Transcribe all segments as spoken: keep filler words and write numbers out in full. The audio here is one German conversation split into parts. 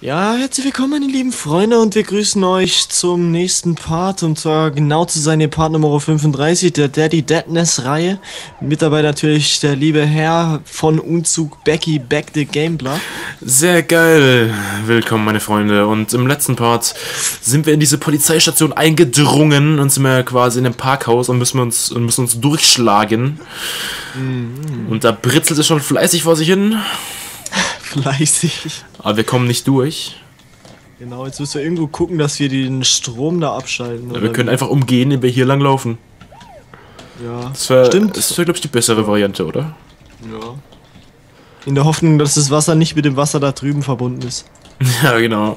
Ja, herzlich willkommen, meine lieben Freunde, und wir grüßen euch zum nächsten Part, und zwar genau zu sein, Part Nummer fünfunddreißig der Daddy Deadness-Reihe. Mit dabei natürlich der liebe Herr von Unzug, Becky, Back the Gambler. Sehr geil. Willkommen, meine Freunde. Und im letzten Part sind wir in diese Polizeistation eingedrungen und sind wir quasi in einem Parkhaus und müssen uns, und müssen uns durchschlagen. Mhm. Und da britzelt es schon fleißig vor sich hin. Fleißig. Aber wir kommen nicht durch. Genau, jetzt müssen wir irgendwo gucken, dass wir den Strom da abschalten. Ja, wir können einfach umgehen, indem wir hier lang laufen. Ja, das wär, stimmt. Das wäre, glaube ich, die bessere Variante, oder? Ja. In der Hoffnung, dass das Wasser nicht mit dem Wasser da drüben verbunden ist. Ja, genau.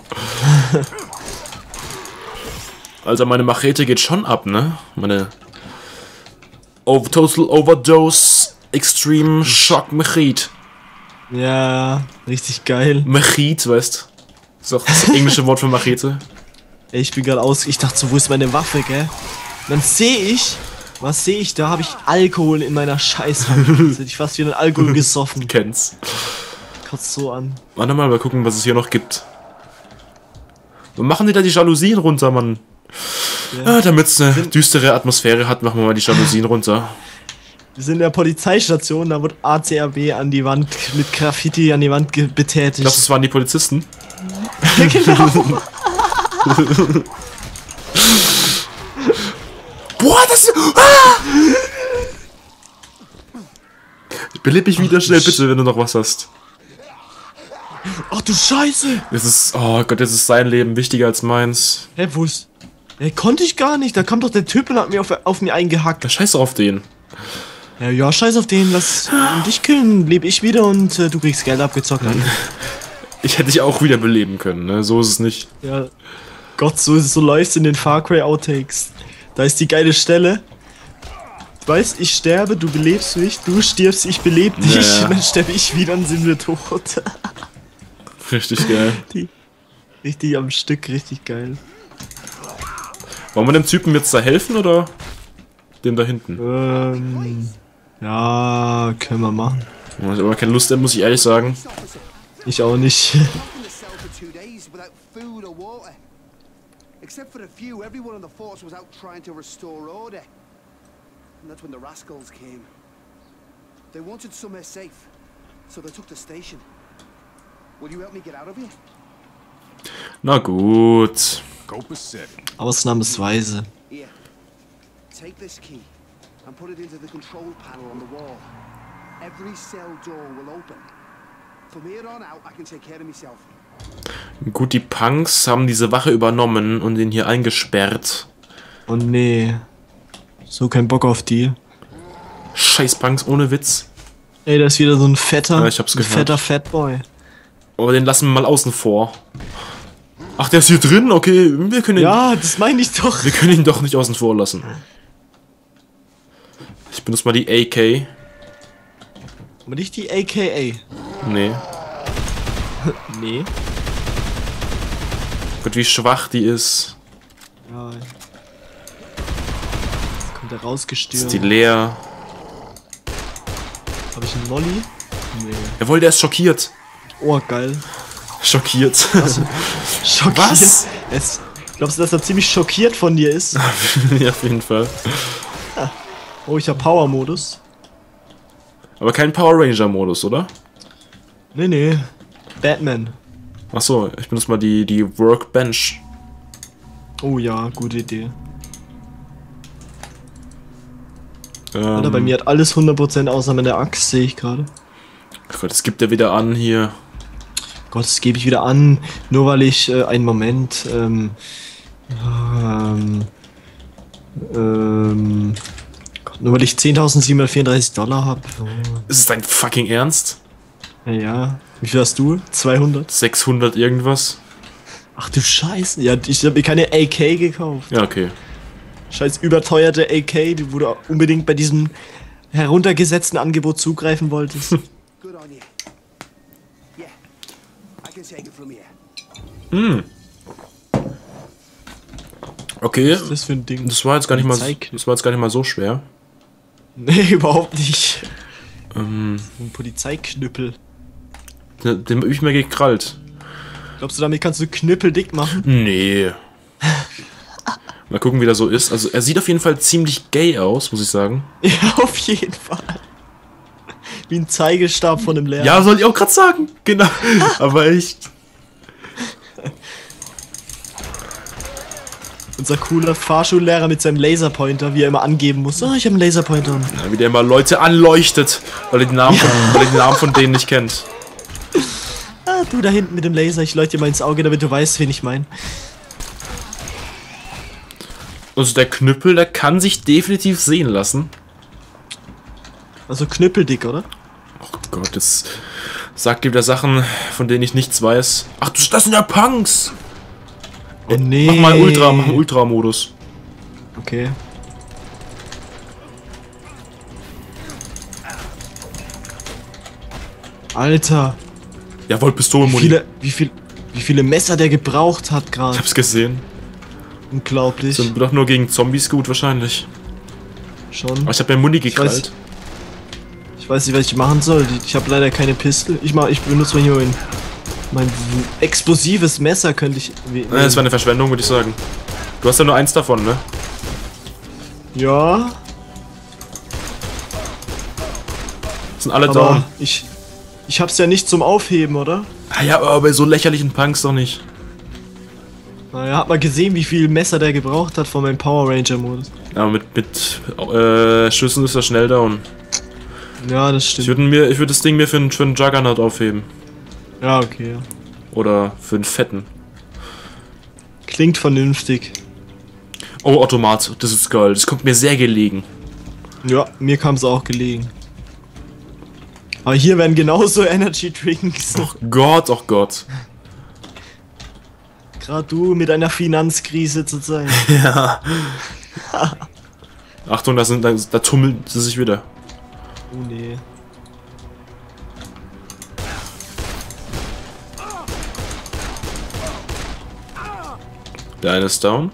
Also meine Machete geht schon ab, ne? Meine Over Total Overdose Extreme Shock Machete. Ja, richtig geil. Machete, weißt du? Das ist auch das englische Wort für Machete. Ey, ich bin gerade aus... Ich dachte so, wo ist meine Waffe, gell? Dann sehe ich... Was sehe ich? Da habe ich Alkohol in meiner Scheißhand. Jetzt hätte ich fast wieder Alkohol gesoffen. Kenn's. Kotzt so an. Warte mal, mal gucken, was es hier noch gibt. Wo machen die da die Jalousien runter, Mann? Ja. Ah, damit es eine düstere Atmosphäre hat, machen wir mal die Jalousien runter. Wir sind in der Polizeistation, da wird A C A B an die Wand, mit Graffiti an die Wand betätigt. Ich glaube, das waren die Polizisten. Genau. Boah, das... Ah! Beleb mich wieder schnell, bitte, wenn du noch was hast. Ach du Scheiße! Das ist... Oh Gott, jetzt ist sein Leben wichtiger als meins. Hä, wo ist... Hä, konnte ich gar nicht. Da kam doch der Typ und hat mir auf, auf mir eingehackt. Ja, scheiß doch auf den. Ja, ja, scheiß auf den. Lass dich killen. Lebe ich wieder und äh, du kriegst Geld abgezockt. Ich hätte dich auch wieder beleben können, ne? So ist es nicht. Ja. Gott, so, so läuft's in den Far Cry Outtakes. Da ist die geile Stelle. Du weißt, ich sterbe, du belebst mich, du stirbst, ich belebe dich, ja. Dann sterbe ich wieder und sind wir tot. Richtig geil. Die, richtig am Stück, richtig geil. Wollen wir dem Typen jetzt da helfen, oder dem da hinten? Ähm, ja, können wir machen. Ich habe aber keine Lust, muss ich ehrlich sagen. Ich auch nicht. Except for a few, everyone on the force was out trying to restore order. And that's when the rascals came. They wanted somewhere safe, so they took the station. Will you help me get out of here? Na gut. Ausnahmsweise. Here. Take this key and put it into the control panel on the wall. Every cell door will open. From here on out, I can take care of myself. Gut, die Punks haben diese Wache übernommen und ihn hier eingesperrt. Oh nee. So kein Bock auf die. Scheiß Punks, ohne Witz. Ey, da ist wieder so ein fetter, ja, ich hab's ein gehört. fetter Fatboy. Aber den lassen wir mal außen vor. Ach, der ist hier drin? Okay, wir können ihn... Ja, das meine ich doch. Wir können ihn doch nicht außen vor lassen. Ich benutze mal die A K. Aber nicht die A K A. Nee. Nee. Gott, wie schwach die ist. Ja. Kommt er rausgestürmt. Ist die leer? Hab ich einen Molly? Nee. Jawohl, der ist schockiert. Oh, geil. Schockiert. Was? Schockiert? Was? Es, glaubst du, dass er ziemlich schockiert von dir ist? Ja, auf jeden Fall. Oh, ich hab Power-Modus. Aber kein Power Ranger-Modus, oder? Nee, nee. Batman. Achso, ich benutze mal die, die Workbench. Oh ja, gute Idee. Ähm, Alter, bei mir hat alles hundert Prozent außer mit der Axt, sehe ich gerade. Gott, das gibt er wieder an hier. Gott, das gebe ich wieder an, nur weil ich, äh, einen Moment, ähm, ähm, ähm, Gott, nur weil ich zehntausendsiebenhundertvierunddreißig Dollar habe. Oh. Ist es dein fucking Ernst? Ja, ja. Wie viel hast du? zweihundert? sechshundert irgendwas? Ach du Scheiße. Ja, ich habe mir keine A K gekauft. Ja, okay. Scheiß überteuerte A K, die wo du unbedingt bei diesem heruntergesetzten Angebot zugreifen wolltest. Hm. Okay. Was ist das für ein Ding? Das war jetzt gar nicht mal, das war jetzt gar nicht mal so schwer. Nee, überhaupt nicht. Ähm. Ein Polizeiknüppel. Den hab ich mir gekrallt. Glaubst du, damit kannst du knüppeldick machen? Nee. Mal gucken, wie der so ist. Also, er sieht auf jeden Fall ziemlich gay aus, muss ich sagen. Ja, auf jeden Fall. Wie ein Zeigestab von einem Lehrer. Ja, soll ich auch gerade sagen. Genau. Aber echt. Unser cooler Fahrschullehrer mit seinem Laserpointer, wie er immer angeben muss. Oh, ich habe einen Laserpointer. Ja, wie der immer Leute anleuchtet, weil er die Namen, von, weil er die Namen von denen nicht kennt. Ah, du da hinten mit dem Laser, ich leuchte dir mal ins Auge, damit du weißt, wen ich meine. Also der Knüppel, der kann sich definitiv sehen lassen. Also knüppeldick, oder? Oh Gott, das sagt dir wieder Sachen, von denen ich nichts weiß. Ach, das sind ja Punks! Oh, nee. Mach mal Ultra, mach mal Ultra-Modus. Okay. Alter. Jawohl, Wie Pistolenmuni. viele, wie viel, wie viele Messer der gebraucht hat Ich gerade. hab's gesehen. Unglaublich. Sind doch nur gegen Zombies gut wahrscheinlich. Schon. Aber ich hab mir Muni Ich gekrallt. weiß, ich weiß nicht, was ich machen soll. Ich habe leider keine Pistole. Ich mach, ich benutze mal hier mein, mein explosives Messer, könnte ich. Wie, Äh, Das war eine Verschwendung, würde ich sagen. Du hast ja nur eins davon, ne? ja, Sind alle aber down. ich, ich hab's ja nicht zum Aufheben, oder? Ah ja, aber bei so lächerlichen Punks doch nicht. Naja, hat mal gesehen, wie viel Messer der gebraucht hat von meinem Power Ranger Modus. Ja, mit, mit äh, Schüssen ist er schnell down. Ja, das Ich stimmt. würde mir, ich würde das Ding mir für einen, für einen Juggernaut aufheben. Ja, okay. Ja. Oder für einen fetten. Klingt vernünftig. Oh, Automat, das ist geil. Das kommt mir sehr gelegen. Ja, mir kam es auch gelegen. Aber hier werden genauso Energy Drinks. Oh Gott, oh Gott. Gerade du mit einer Finanzkrise zurzeit. Ja. Achtung, da, sind, da, da tummeln sie sich wieder. Oh nee. Der eine ist down.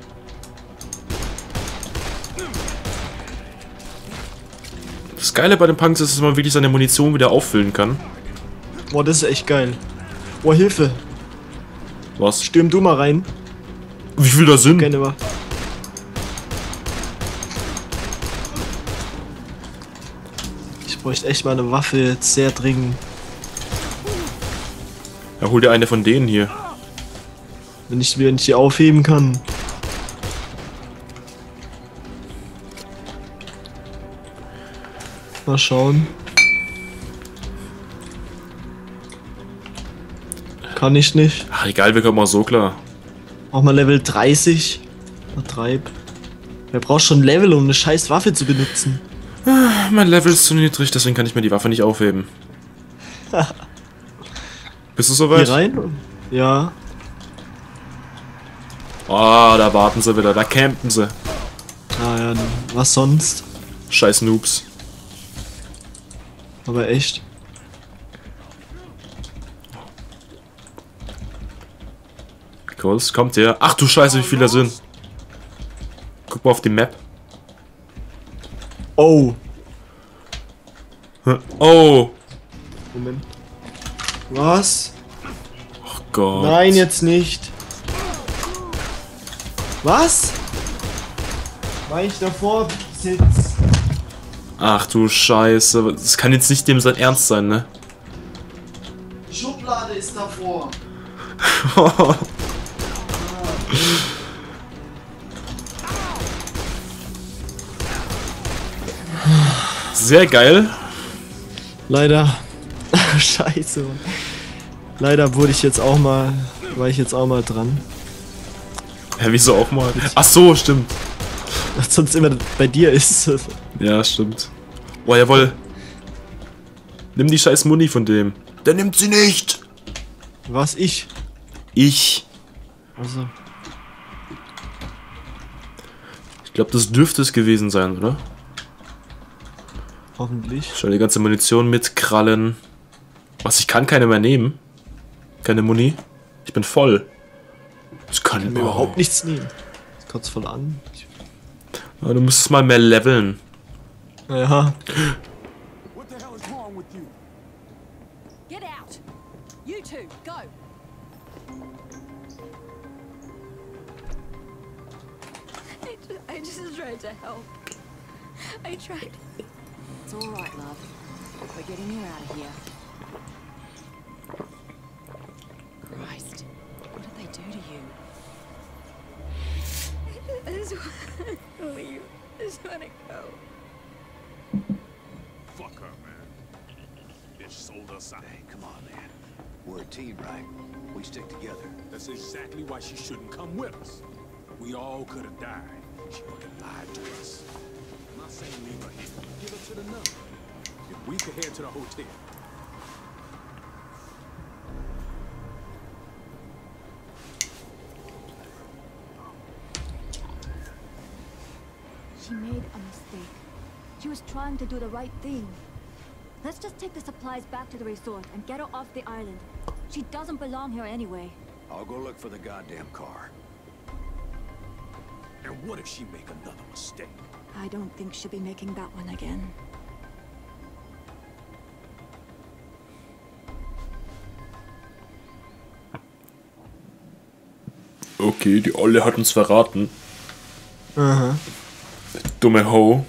Das Geile bei den Punks ist, dass man wirklich seine Munition wieder auffüllen kann. Boah, das ist echt geil. Boah, Hilfe. Was? Stürm du mal rein. Wie viel da sind? Gerne mal. Ich bräuchte echt mal eine Waffe jetzt sehr dringend. Ja, hol dir eine von denen hier. Wenn ich mir nicht hier aufheben kann. Mal schauen. Kann ich nicht. Ach, egal, wir kommen auch so klar. Auch mal Level dreißig. Vertreib. Wer braucht schon Level, um eine scheiß Waffe zu benutzen? Mein Level ist zu niedrig, deswegen kann ich mir die Waffe nicht aufheben. Bist du soweit? Hier rein? Ja. Ah, da warten sie wieder, da campen sie. Ah ja, was sonst? Scheiß Noobs. Aber echt. Coles, kommt her. Ach du Scheiße, wie viele da sind. Guck mal auf die Map. Oh. Oh. Moment. Was? Oh Gott. Nein, jetzt nicht. Was? War ich davor sitzt? Ach du Scheiße. Das kann jetzt nicht dem sein Ernst sein, ne? Schublade ist davor. Sehr geil. Leider. Scheiße. Mann. Leider wurde ich jetzt auch mal. War ich jetzt auch mal dran. Ja, wieso auch mal? Ach so, stimmt. Was sonst immer bei dir ist. Ja, stimmt. Oh, jawohl. Nimm die scheiß Muni von dem. Der nimmt sie nicht. Was ich? Ich. Also. Ich glaube, das dürfte es gewesen sein, oder? Hoffentlich. Schau die ganze Munition mitkrallen. Was, ich kann keine mehr nehmen. Keine Muni. Ich bin voll. Das kann, Ich kann mir überhaupt nichts nehmen. Das kotzt voll an. Ich, Ja, du müsstest mal mehr leveln. ja. What the hell is wrong with you? Get out! You two, go! I just, I just tried to help. I tried. It's all right, love. We're getting you out of here. Christ, what did they do to you? I just want to leave. I just want to go. Fuck her, man. Bitch sold us out. Hey, come on, man. We're a team, right? We stick together. That's exactly why she shouldn't come with us. We all could have died. She would have lied to us. I'm not saying leave her here. Give her to the nun. If we could head to the hotel. She made a mistake. She was trying to do the right thing. Let's just take the supplies back to the resort and get her off the island. She doesn't belong here anyway. I'll go look for the goddamn car. And what if she make another mistake? I don't think she'll be making that one again. Okay, die Olle hat uns verraten. Aha. Dumme Ho.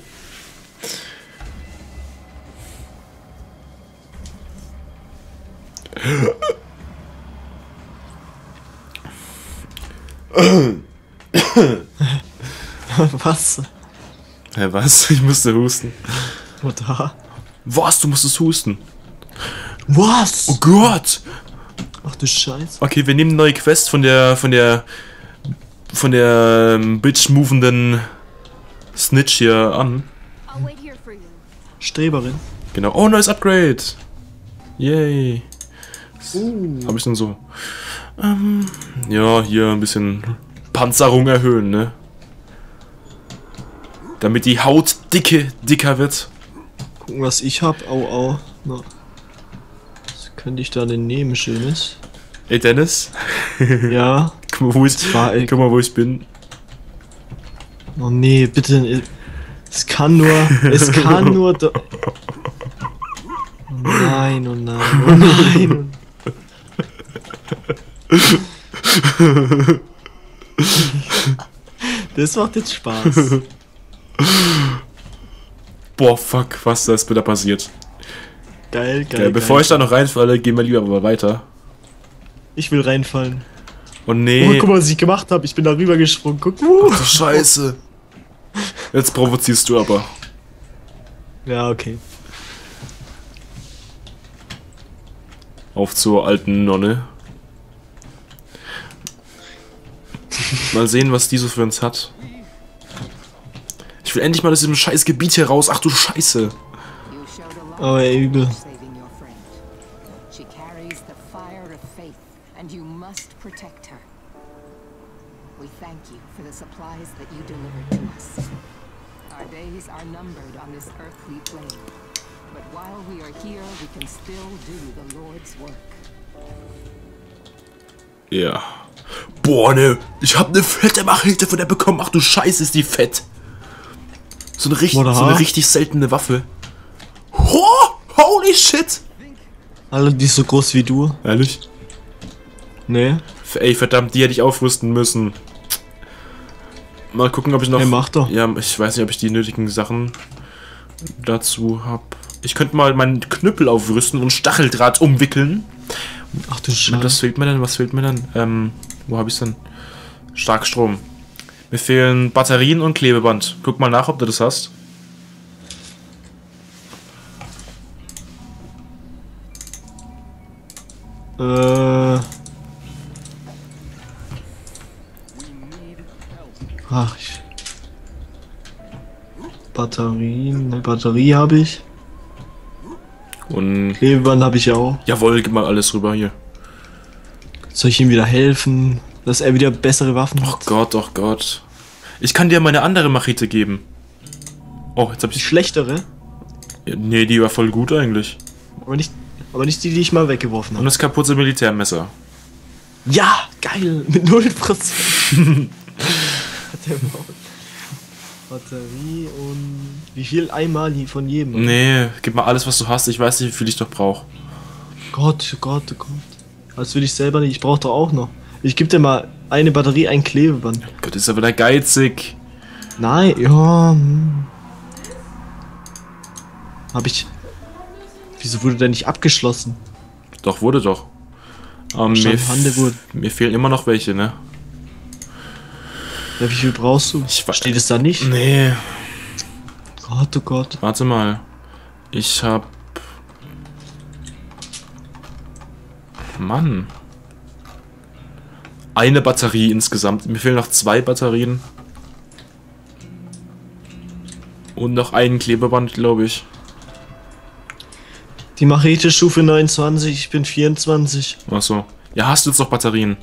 Was? Hä, was? Ich musste husten. Wo da? Was? Du musstest husten? Was? Oh Gott! Ach du Scheiße. Okay, wir nehmen eine neue Quest von der, von der, von der ähm, bitch-movenden Snitch hier an. I'll wait here for you. Streberin. Genau. Oh, neues Upgrade! Yay! Uh. Hab ich denn so? Ähm, ja, hier ein bisschen Panzerung erhöhen, ne? Damit die Haut dicke, dicker wird. Gucken, was ich hab. Au, au. Na. Was könnte ich da denn nehmen, Schönes? Ey, Dennis? Ja. Guck mal, wo ich, war, ey. guck mal, wo ich bin. Oh nee, bitte. Es kann nur. Es kann nur. Da oh nein, oh nein, oh nein. Das macht jetzt Spaß. Boah, fuck, was da ist bitte passiert. Geil, geil. Geil, bevor geil. ich da noch reinfalle, gehen wir lieber aber weiter. Ich will reinfallen. Oh nee. Oh, guck mal, was ich gemacht habe. Ich bin da rüber gesprungen. Guck. Uh. Ach, Scheiße. Jetzt provozierst du aber. Ja, okay. Auf zur alten Nonne. Mal sehen, was die so für uns hat. Ich will endlich mal aus diesem scheiß Gebiet hier raus. Ach du Scheiße. You showed a lot Aber ey, übel. of saving your friend. She carries the fire of faith, and you must protect her. We thank you for the supplies that you delivered to us. Our days are numbered on this earthly plane, but while we are here, we can still do the Lord's work. Ja. Boah, ne. Ich hab ne fette Machete von der bekommen. Ach du Scheiße, ist die fett. So eine richtig, so eine richtig seltene Waffe. Oh, holy shit. Alle, die ist so groß wie du. Ehrlich? Nee. Ey, verdammt, die hätte ich aufrüsten müssen. Mal gucken, ob ich noch... Hey, mach doch. Ja, ich weiß nicht, ob ich die nötigen Sachen dazu habe. Ich könnte mal meinen Knüppel aufrüsten und Stacheldraht umwickeln. Ach du Und Scheiße. was fehlt mir denn? Was fehlt mir denn? Ähm, wo habe ich denn? Starkstrom. Mir fehlen Batterien und Klebeband. Guck mal nach, ob du das hast. Äh. Ach, ich. Batterien. Eine Batterie habe ich. Und Klebeband habe ich auch. jawohl, gib mal alles rüber hier. Soll ich ihm wieder helfen, dass er wieder bessere Waffen Oh hat? Gott, oh Gott. Ich kann dir meine andere Machete geben. Oh, jetzt hab Die ich... schlechtere, Nee, die war voll gut eigentlich. aber nicht, aber nicht die, die ich mal weggeworfen Und habe. das kaputte Militärmesser. Ja, geil, mit null Prozent. Hat der Maul. Batterie und wie viel? Einmal von jedem. Nee, gib mal alles, was du hast. Ich weiß nicht, wie viel ich doch brauche. Gott, Gott, Gott. Das will ich selber nicht. Ich brauche doch auch noch. Ich gebe dir mal eine Batterie, ein Klebeband. Gott, ist aber der geizig. Nein, ja. Hm. Hab ich. Wieso wurde der nicht abgeschlossen? Doch, wurde doch. Aber mir, Stand Handewurst. mir fehlen immer noch welche, ne? Ja, wie viel brauchst du? Ich wa- Steht es da nicht? Nee. Gott, oh Gott. Warte mal. Ich hab. Mann. Eine Batterie insgesamt. Mir fehlen noch zwei Batterien. Und noch ein Klebeband, glaube ich. Die Machete Stufe neunundzwanzig, ich bin vierundzwanzig. Achso. Ja, hast du jetzt noch Batterien?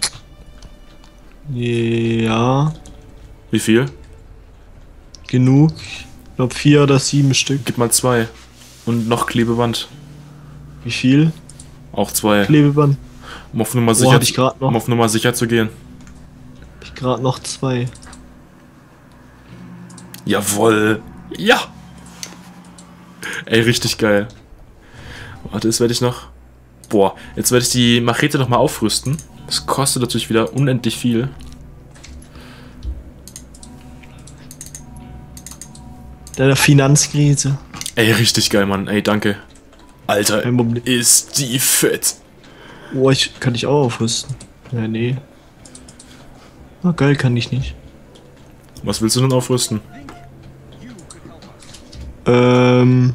Ja, Wie viel? genug. Ich glaube vier oder sieben Stück. Gib mal zwei. Und noch Klebeband. Wie viel? Auch zwei. Klebeband. Um auf Nummer Oh, sicher, hab ich grad noch. um auf Nummer sicher zu gehen. Hab ich gerade noch zwei. Jawoll. Ja. Ey, richtig geil. Warte, jetzt werde ich noch... Boah, jetzt werde ich die Machete nochmal aufrüsten. Das kostet natürlich wieder unendlich viel. Der Finanzkrise. Ey, richtig geil, Mann. Ey, danke. Alter, Kein Problem. ist die fett. Oh, ich kann ich auch aufrüsten. Ja, nee. Ah, geil, kann ich nicht. Was willst du denn aufrüsten? Ähm.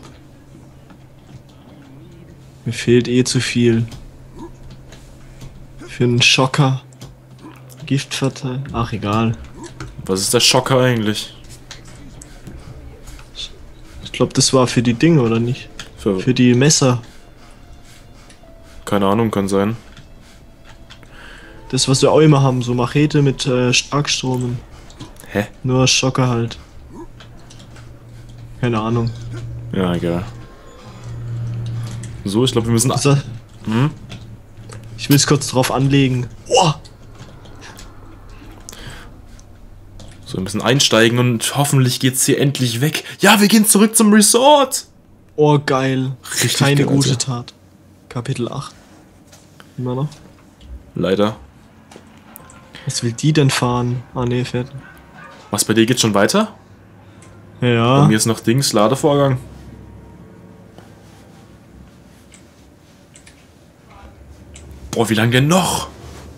Mir fehlt eh zu viel. Für einen Schocker. Giftverteil. Ach, egal. Was ist der Schocker eigentlich? Ich glaube, das war für die Dinge, oder nicht? Für, Für die Messer. keine Ahnung, kann sein. Das, was wir auch immer haben. So Machete mit äh, Starkstrom. Hä? Nur Schocker halt. Keine Ahnung. Ja, egal. So, ich glaube, wir müssen... Also, Hm? ich will es kurz drauf anlegen. Oh! So, wir müssen einsteigen und hoffentlich geht's hier endlich weg. Ja, wir gehen zurück zum Resort. Oh, geil. Richtig Keine geil, gute Alter. Tat. Kapitel acht. Immer noch. Leider. Was will die denn fahren? Ah, ne, fährt. Was, bei dir geht schon weiter? Bei Ja. mir ist noch Dings, Ladevorgang. Boah, wie lange denn noch?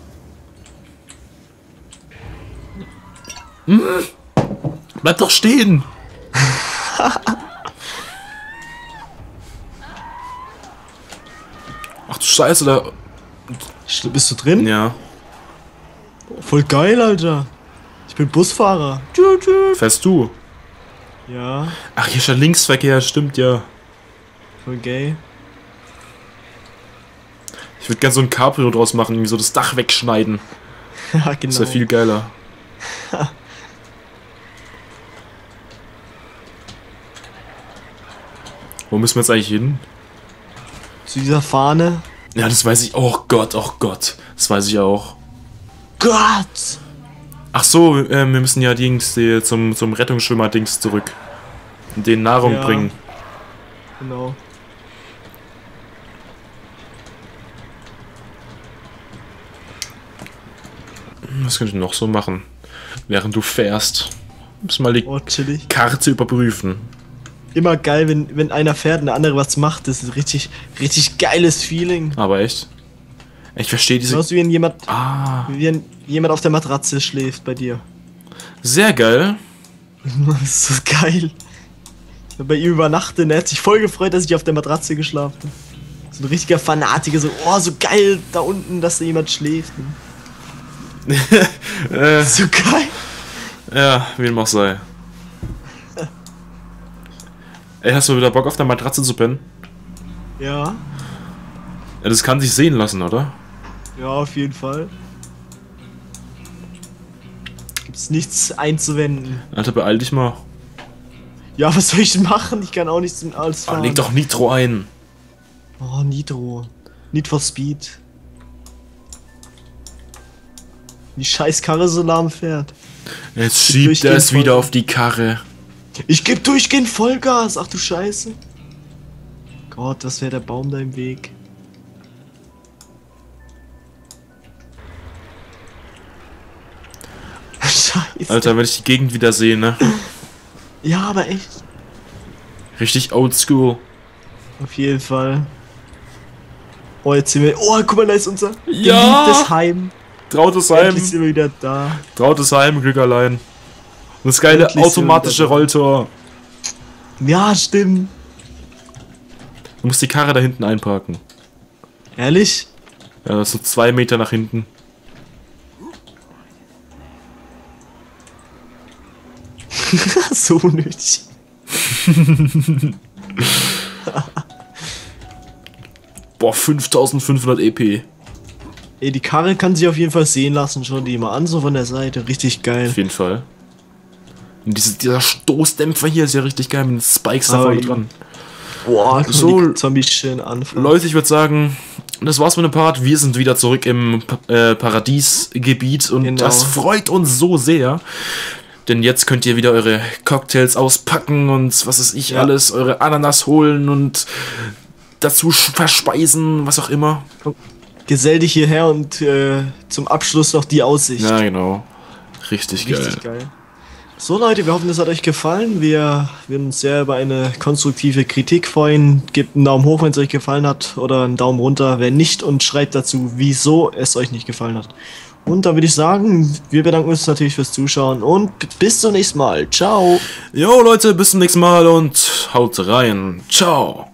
Hm? Bleib doch stehen! Ach du Scheiße, da... Sch- Bist du drin? Ja, Oh, voll geil, Alter. Ich bin Busfahrer. Tschüt, tschüt. fährst du? Ja, Ach, hier ist ja Linksverkehr, stimmt ja. voll gay. Ich würde gerne so ein Cabrio draus machen, irgendwie so das Dach wegschneiden. Ja, genau. Das wäre viel geiler. Wo müssen wir jetzt eigentlich hin? Zu dieser Fahne. Ja, das weiß ich. Oh Gott, oh Gott. Das weiß ich auch. Gott! Ach so, äh, wir müssen ja Dings die, zum, zum Rettungsschwimmer-Dings zurück. Und denen Nahrung Ja. bringen. Genau. Was könnte ich noch so machen? Während du fährst. Müssen mal die Oh, chillig. Karte überprüfen. Immer geil, wenn, wenn einer fährt und der andere was macht. Das ist ein richtig, richtig geiles Feeling. Aber echt? Ich verstehe diese... Genauso wie wenn jemand, Ah, wie wenn jemand auf der Matratze schläft bei dir. sehr geil. Das ist so geil. Ich hab bei ihm übernachtet und er hat sich voll gefreut, dass ich auf der Matratze geschlafen habe. So ein richtiger Fanatiker, so, oh, so geil da unten, dass da jemand schläft. äh, So geil. ja, wie dem auch sei. Ey, hast du wieder Bock auf der Matratze zu pennen? Ja, Ja, das kann sich sehen lassen, oder? ja, auf jeden Fall. Gibt's nichts einzuwenden. Alter, beeil dich mal. Ja, was soll ich denn machen? Ich kann auch nichts in alles Ah, fahren. leg doch Nitro ein. Oh, Nitro. Need for Speed. Die scheiß Karre so lahm fährt. Jetzt Gib schiebt er durchgehend es wieder Vollgas. auf die Karre. Ich geb durchgehend Vollgas. Ach du Scheiße. Gott, was wäre der Baum da im Weg? Scheiße. Alter, wenn ich die Gegend wieder sehe, ne? Ja, aber echt. Richtig oldschool. Auf jeden Fall. Oh, jetzt sind wir... Oh, guck mal, da ist unser Ja! geliebtes Heim. Trautes Heim. Endlich sind wir wieder da. Trautes Heim, Glück allein. Und das geile Endlich sind wir automatische wieder da. Rolltor. Ja, stimmt. Du musst die Karre da hinten einparken. Ehrlich? Ja, das sind zwei Meter nach hinten. So unnötig. Boah, fünftausendfünfhundert E P. Ey, die Karre kann sich auf jeden Fall sehen lassen. Schau die mal an, so von der Seite. Richtig geil. Auf jeden Fall. Und diese, dieser Stoßdämpfer hier ist ja richtig geil mit den Spikes da Aber vorne eben. dran. Boah, guck So- mal, die Zombies schön anfangen. Leute, ich würde sagen, das war's mit dem Part. Wir sind wieder zurück im Pa- äh, Paradiesgebiet und Genau. das freut uns so sehr. Denn jetzt könnt ihr wieder eure Cocktails auspacken und was weiß ich Ja. alles, eure Ananas holen und dazu sch- verspeisen, was auch immer. Gesell dich hierher und äh, zum Abschluss noch die Aussicht. Ja, genau. Richtig, Richtig geil. geil. So Leute, wir hoffen, es hat euch gefallen. Wir würden uns sehr über eine konstruktive Kritik freuen. Gebt einen Daumen hoch, wenn es euch gefallen hat, oder einen Daumen runter, wenn nicht, und schreibt dazu, wieso es euch nicht gefallen hat. Und dann würde ich sagen, wir bedanken uns natürlich fürs Zuschauen und bis zum nächsten Mal. Ciao! Jo Leute, bis zum nächsten Mal und haut rein. Ciao.